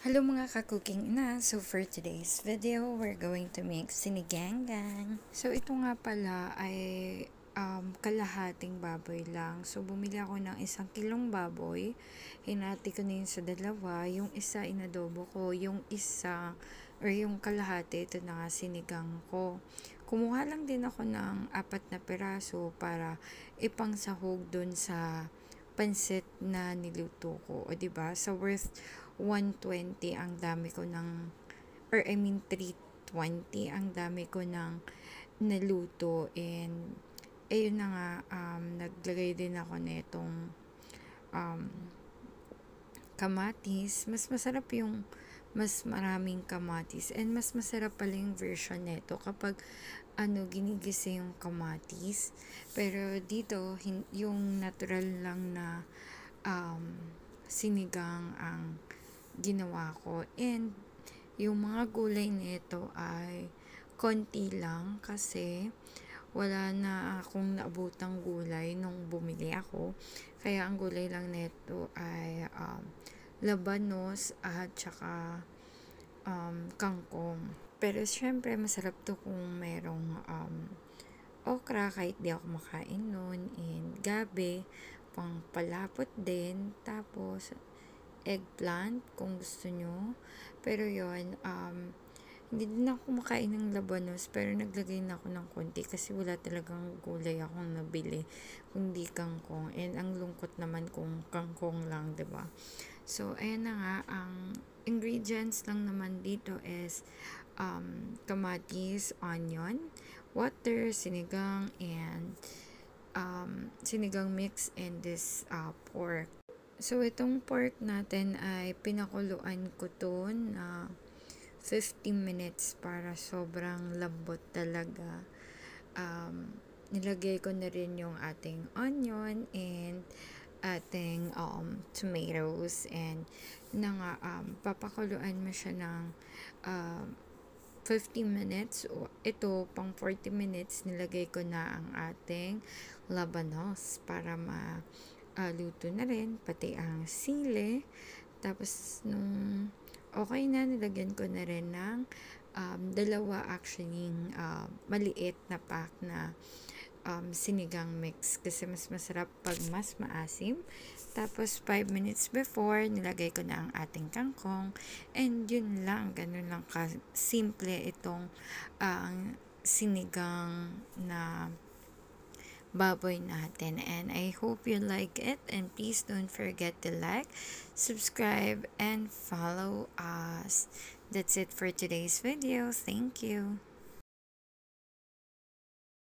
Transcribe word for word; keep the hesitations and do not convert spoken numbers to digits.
Hello mga ka-cooking na! So for today's video, we're going to make sinigang-gang. So ito nga pala ay um, kalahating baboy lang. So bumili ako ng isang kilong baboy. Hinati ko na yun sa dalawa. Yung isa inadobo ko. Yung isa or yung kalahati, ito na nga sinigang ko. Kumuha lang din ako ng apat na piraso para ipang sahog dun sa pansit na niluto ko. O diba? So worth one twenty ang dami ko ng, or I mean three twenty ang dami ko ng naluto. And ayun na nga, um, naglagay din ako nitong um, kamatis. Mas masarap yung mas maraming kamatis, and mas masarap pala yung version nito kapag ano ginigisa yung kamatis. Pero dito hin- yung natural lang na um, sinigang ang ginawa ko. And yung mga gulay nito ay konti lang kasi wala na akong naabutang gulay nung bumili ako. Kaya ang gulay lang nito ay um, labanos at saka um, kangkong. Pero syempre masarap to kung merong um, okra, kahit di ako makain nun, and gabi pang palapot din. Tapos eggplant kung gusto nyo. Pero yon um, hindi din ako makain ng labanos, pero naglagay na ako ng konti kasi wala talagang gulay akong nabili kundi kangkong. And ang lungkot naman kung kangkong lang, 'di ba? So ayan na nga, ang ingredients lang naman dito is um, kamatis, onion, water, sinigang, and um, sinigang mix, and this uh, pork. So, itong pork natin ay pinakuluan ko to na fifteen minutes para sobrang lambot talaga. Um, nilagay ko na rin yung ating onion and ating um, tomatoes, and na nga, um, papakuluan mo siya ng um, fifteen minutes. Ito, pang forty minutes, nilagay ko na ang ating labanos para ma uh, luto na rin, pati ang sili. Tapos, nung okay na, nilagyan ko na rin ng um, dalawa actually uh, maliit na pack na um, sinigang mix kasi mas masarap pag mas maasim. Tapos five minutes before, nilagay ko na ang ating kangkong, and yun lang, ganun lang ka simple itong ang uh, sinigang na baboy natin. And I hope you like it, and please don't forget to like, subscribe, and follow us. That's it for today's video. Thank you.